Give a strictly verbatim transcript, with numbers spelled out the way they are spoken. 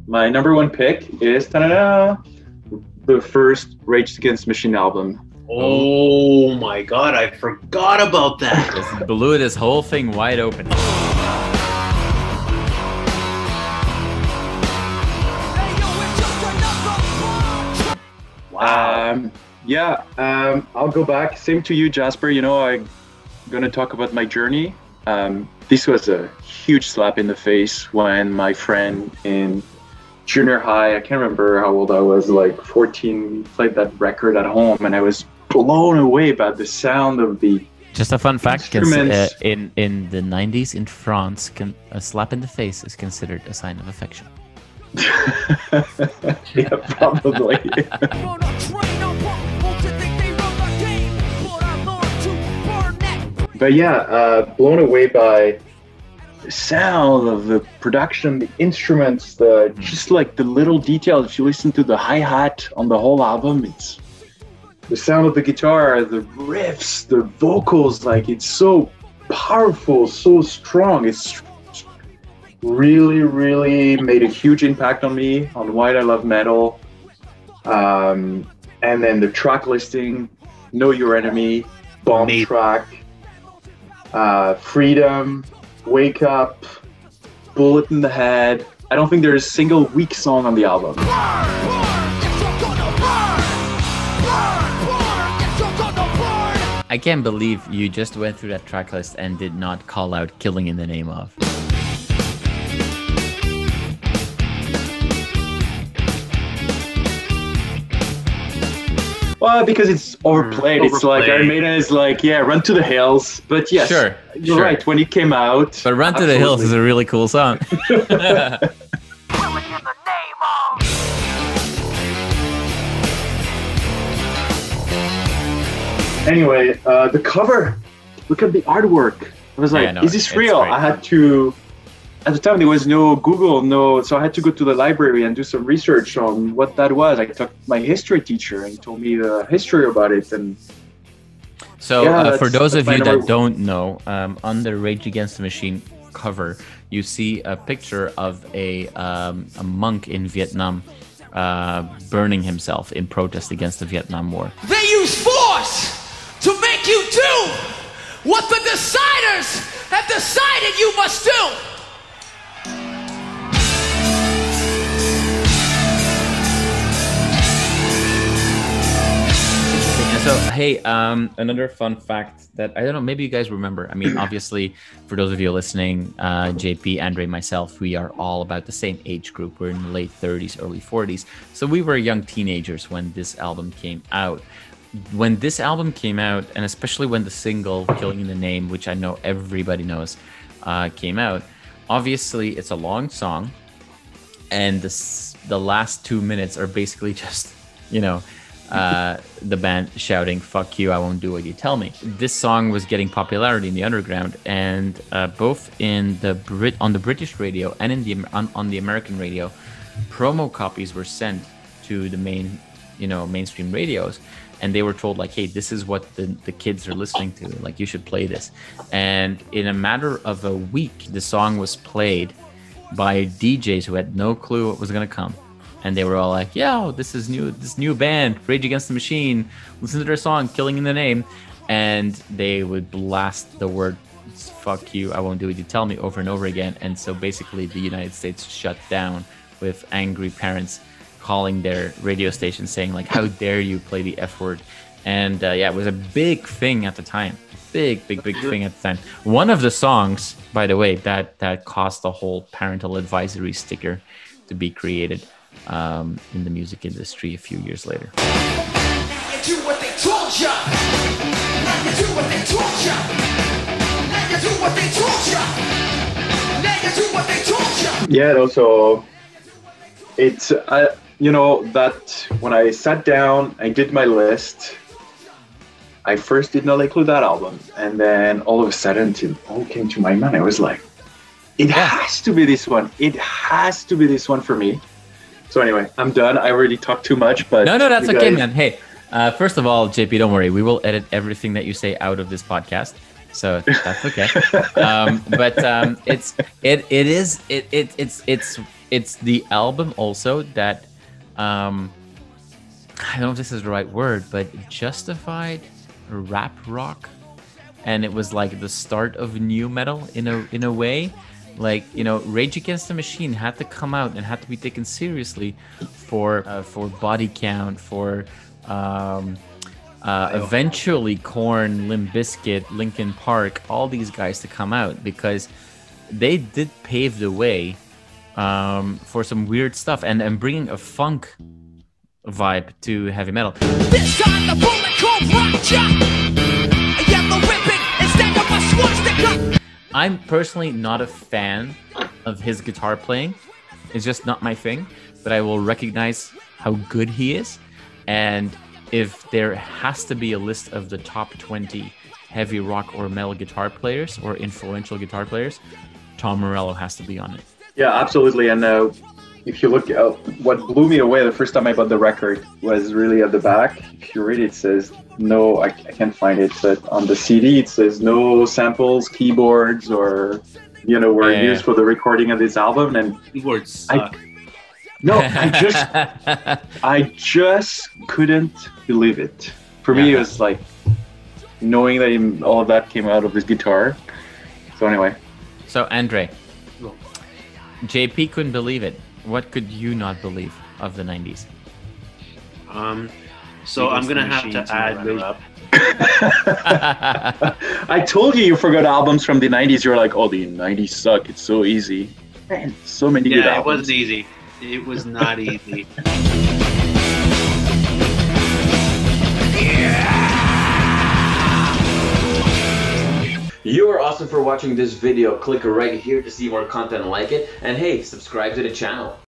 my number one pick is ta-da-da, the first Rage Against the Machine album. Oh my god, I forgot about that. Just blew this whole thing wide open. Wow. Um, yeah, um, I'll go back. Same to you, Jasper. You know, I'm going to talk about my journey. Um, this was a huge slap in the face when my friend in junior high, I can't remember how old I was, like fourteen, played that record at home, and I was blown away by the sound of the Just a fun fact, cons- uh, in, in the nineties in France, can, a slap in the face is considered a sign of affection. Yeah, probably. But yeah, uh, blown away by the sound of the production, the instruments, the just like the little details. If you listen to the hi-hat on the whole album, it's the sound of the guitar, the riffs, the vocals, like it's so powerful, so strong. It's really, really made a huge impact on me, on why I love metal. Um, and then the track listing, Know Your Enemy, Bomb Mate. Track, uh, Freedom, Wake Up, Bullet in the Head. I don't think there's a single weak song on the album. I can't believe you just went through that track list and did not call out Killing in the Name of. Well, because it's overplayed. Mm, it's overplayed. like Iron Maiden is like, yeah, Run to the Hills. But yes, sure, you're sure. right. When it came out, But Run absolutely. to the Hills is a really cool song. Anyway, uh, the cover. Look at the artwork. I was like, Yeah, no, is this it's real? great. I had to. At the time, there was no Google, no, so I had to go to the library and do some research on what that was. I talked to my history teacher, and he told me the history about it. And So, Yeah, uh, for that's- those of that's you my that number- don't know, um, on the Rage Against the Machine cover, you see a picture of a, um, a monk in Vietnam uh, burning himself in protest against the Vietnam War. They use force to make you do what the deciders have decided you must do. So, hey, um, another fun fact that I don't know, maybe you guys remember. I mean, obviously, for those of you listening, uh, J P, Andrei, myself, we are all about the same age group. We're in the late thirties, early forties. So we were young teenagers when this album came out. When this album came out, and especially when the single Killing in the Name, which I know everybody knows, uh, came out, obviously it's a long song. And this, the last two minutes are basically just, you know, uh, the band shouting, "Fuck you, I won't do what you tell me." This song was getting popularity in the underground, and uh, both in the Brit on the British radio and in the on, on the American radio, promo copies were sent to the main, you know, mainstream radios, and they were told like, "Hey, this is what the, the kids are listening to. Like, you should play this." And in a matter of a week, the song was played by D Js who had no clue what was gonna come. And they were all like, "Yo, this is new. This new band, Rage Against the Machine. Listen to their song, Killing in the Name." And they would blast the word "fuck you, I won't do what you tell me" over and over again. And so basically, the United States shut down with angry parents calling their radio station saying like, "How dare you play the F word?" And uh, yeah, it was a big thing at the time. Big, big, big thing at the time. One of the songs, by the way, that that caused the whole parental advisory sticker to be created. Um, in the music industry a few years later. Now you do what they told ya. Now you do what they told ya. Now you do what they told ya. Now you do what they told ya. yeah, also, it's, uh, you know, that when I sat down, I did my list, I first did not include that album. And then all of a sudden, it all came to my mind. I was like, it Yeah. has to be this one. It has to be this one for me. So anyway, I'm done. I already talked too much, but No, no, that's you okay, guys- man. Hey, uh, first of all, J P, don't worry. We will edit everything that you say out of this podcast, so that's okay. um, but um, it's it it is it, it it's it's it's the album also that um, I don't know if this is the right word, but justified rap rock, and it was like the start of new metal in a in a way. Like, you know, Rage Against the Machine had to come out and had to be taken seriously for uh, for Body Count, for um, uh, eventually Korn, Limp Bizkit, Linkin Park, all these guys to come out, because they did pave the way um, for some weird stuff and, and bringing a funk vibe to heavy metal. This time the bullet called Rocha. A yellow ribbon instead of a swastika. I'm personally not a fan of his guitar playing. It's just not my thing, but I will recognize how good he is. And if there has to be a list of the top twenty heavy rock or metal guitar players or influential guitar players, Tom Morello has to be on it. Yeah, absolutely. And uh, if you look at what blew me away the first time I bought the record was really at the back. If you read it, it says no, I, I can't find it, but on the C D it says no samples, keyboards, or you know, were yeah. used for the recording of this album. And Keyboards suck. I, no, I just, I just couldn't believe it. For me, Yeah. it was like knowing that he, all of that came out of his guitar. So anyway, So, Andrei, J P couldn't believe it. What could you not believe of the nineties? Um, so I'm gonna have to add. Rage- I told you you forgot albums from the nineties. You're like, oh, the nineties suck. It's so easy. Man, so many good Yeah, it albums. wasn't easy. It was not easy. You are awesome for watching this video. Click right here to see more content like it. And hey, subscribe to the channel.